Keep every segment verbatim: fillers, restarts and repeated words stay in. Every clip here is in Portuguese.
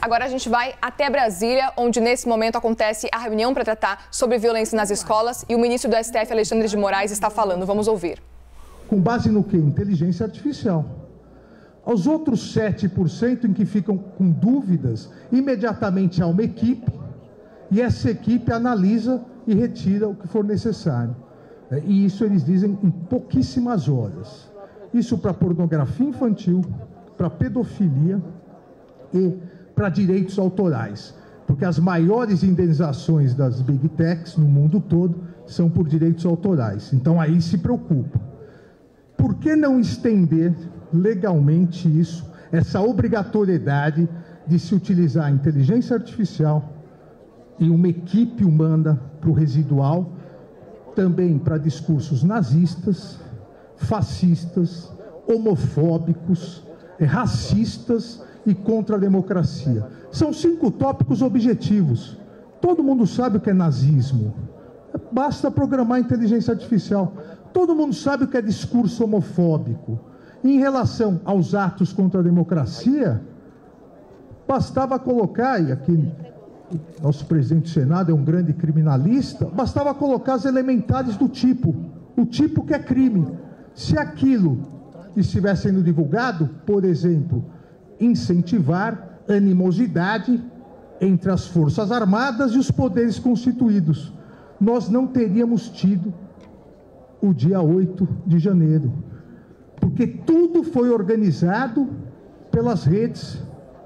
Agora a gente vai até Brasília, onde nesse momento acontece a reunião para tratar sobre violência nas escolas e o ministro do S T F, Alexandre de Moraes, está falando. Vamos ouvir. Com base no quê? Inteligência artificial. Aos outros sete por cento em que ficam com dúvidas, imediatamente há uma equipe e essa equipe analisa e retira o que for necessário. E isso eles dizem em pouquíssimas horas. Isso para pornografia infantil, para pedofilia e para direitos autorais. Porque as maiores indenizações das Big Techs no mundo todo são por direitos autorais. Então aí se preocupa. Por que não estender legalmente isso, essa obrigatoriedade de se utilizar a inteligência artificial e uma equipe humana para o residual, também para discursos nazistas, fascistas, homofóbicos, racistas e contra a democracia? São cinco tópicos objetivos. Todo mundo sabe o que é nazismo. Basta programar a inteligência artificial. Todo mundo sabe o que é discurso homofóbico. Em relação aos atos contra a democracia, bastava colocar, e aqui nosso presidente do Senado é um grande criminalista, bastava colocar as elementares do tipo, o tipo que é crime. Se aquilo estivesse sendo divulgado, por exemplo, incentivar animosidade entre as Forças Armadas e os poderes constituídos, nós não teríamos tido o dia oito de janeiro, porque tudo foi organizado pelas redes,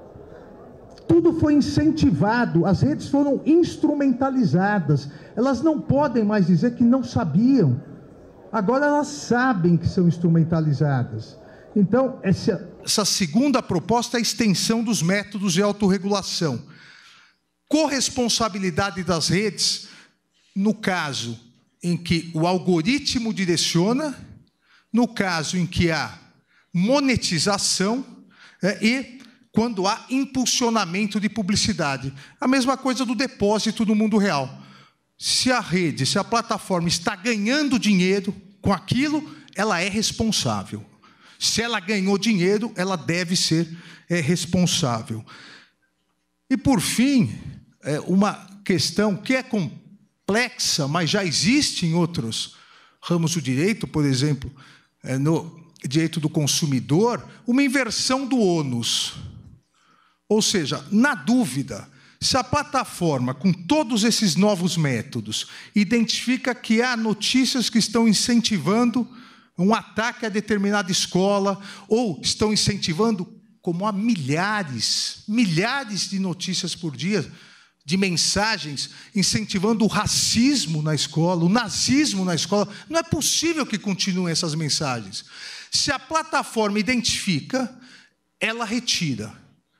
tudo foi incentivado, as redes foram instrumentalizadas, elas não podem mais dizer que não sabiam, agora elas sabem que são instrumentalizadas. Então, essa, essa segunda proposta é a extensão dos métodos de autorregulação. Corresponsabilidade das redes, no caso em que o algoritmo direciona, no caso em que há monetização é, e quando há impulsionamento de publicidade. A mesma coisa do depósito no mundo real. Se a rede, se a plataforma está ganhando dinheiro com aquilo, ela é responsável. Se ela ganhou dinheiro, ela deve ser é, responsável. E, por fim, é, uma questão que é complexa, mas já existe em outros ramos do direito, por exemplo, é, no direito do consumidor, uma inversão do ônus. Ou seja, na dúvida, se a plataforma, com todos esses novos métodos, identifica que há notícias que estão incentivando um ataque a determinada escola, ou estão incentivando, como há milhares, milhares de notícias por dia, de mensagens incentivando o racismo na escola, o nazismo na escola, não é possível que continuem essas mensagens. Se a plataforma identifica, ela retira.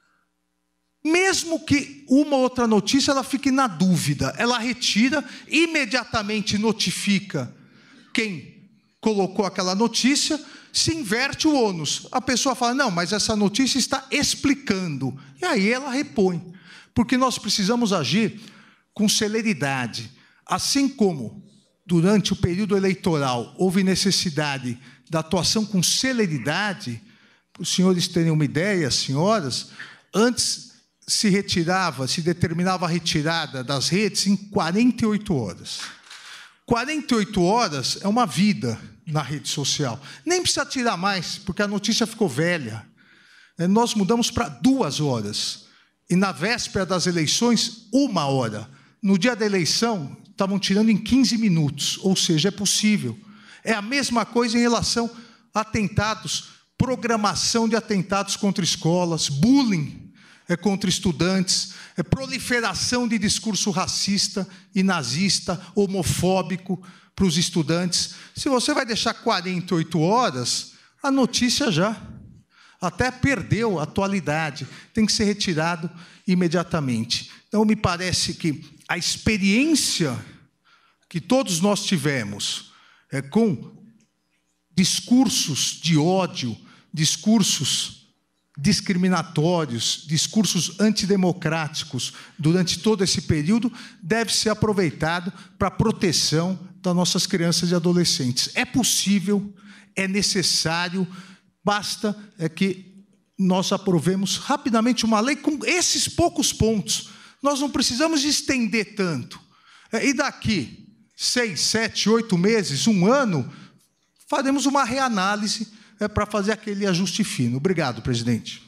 Mesmo que uma outra notícia ela fique na dúvida, ela retira, imediatamente notifica quem colocou aquela notícia, se inverte o ônus. A pessoa fala, não, mas essa notícia está explicando. E aí ela repõe. Porque nós precisamos agir com celeridade. Assim como, durante o período eleitoral, houve necessidade da atuação com celeridade, para os senhores terem uma ideia, senhoras, antes se retirava, se determinava a retirada das redes em quarenta e oito horas. quarenta e oito horas é uma vida na rede social. Nem precisa tirar mais, porque a notícia ficou velha. Nós mudamos para duas horas. E na véspera das eleições, uma hora. No dia da eleição, estavam tirando em quinze minutos. Ou seja, é possível. É a mesma coisa em relação a atentados, programação de atentados contra escolas, bullying é contra estudantes, é proliferação de discurso racista e nazista, homofóbico para os estudantes. Se você vai deixar quarenta e oito horas, a notícia já até perdeu a atualidade, tem que ser retirado imediatamente. Então, me parece que a experiência que todos nós tivemos é, com discursos de ódio, discursos discriminatórios, discursos antidemocráticos durante todo esse período, deve ser aproveitado para a proteção das nossas crianças e adolescentes. É possível, é necessário, basta é que nós aprovemos rapidamente uma lei com esses poucos pontos. Nós não precisamos estender tanto. E daqui seis, sete, oito meses, um ano, faremos uma reanálise é, para fazer aquele ajuste fino. Obrigado, presidente.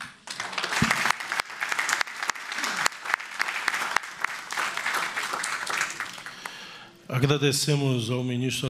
Agradecemos ao ministro